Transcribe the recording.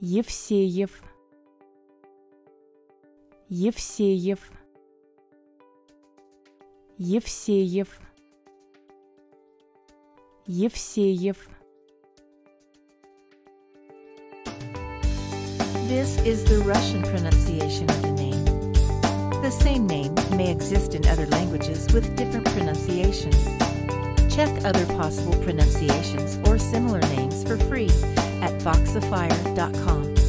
Евсеев, Евсеев, Евсеев, Евсеев. This is the Russian pronunciation of the name. The same name may exist in other languages with different pronunciations. Check other possible pronunciations or similar names for free at Voxifier.com.